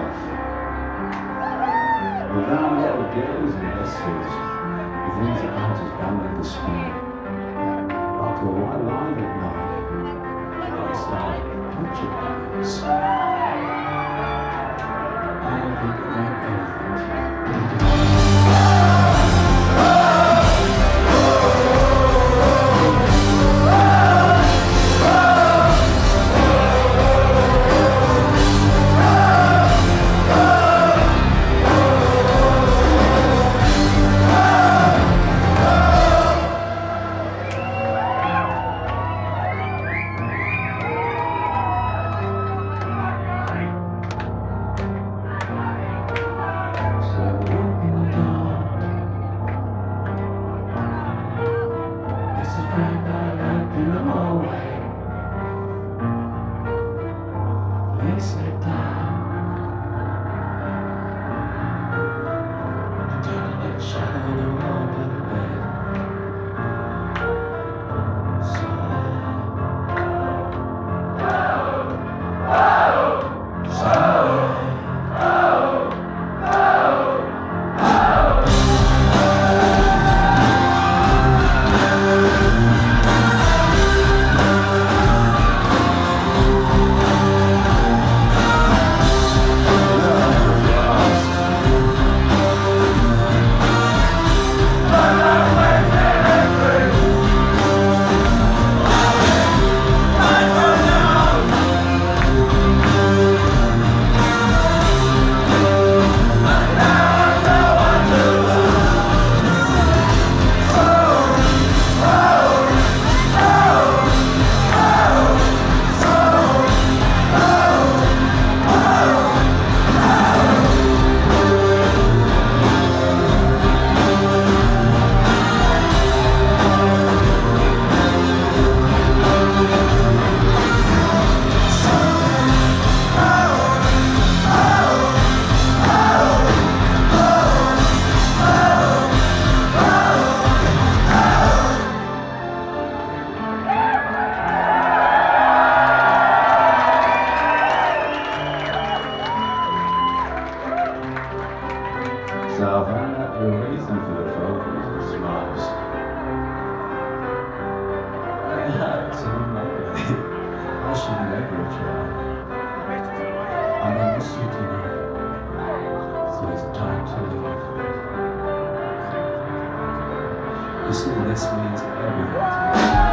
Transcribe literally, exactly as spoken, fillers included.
myself. Without little girls and whistles, with things that I just down in the screen. Like a white line at night, like start punching bags. I don't think it meant anything to you. Sit down and turn the light shine on the wall by the bed. So So I found out the reason for the vocals and smiles. I had some money. I should never have tried. I'm in the city now, so it's time to leave. You see, this means everything to me.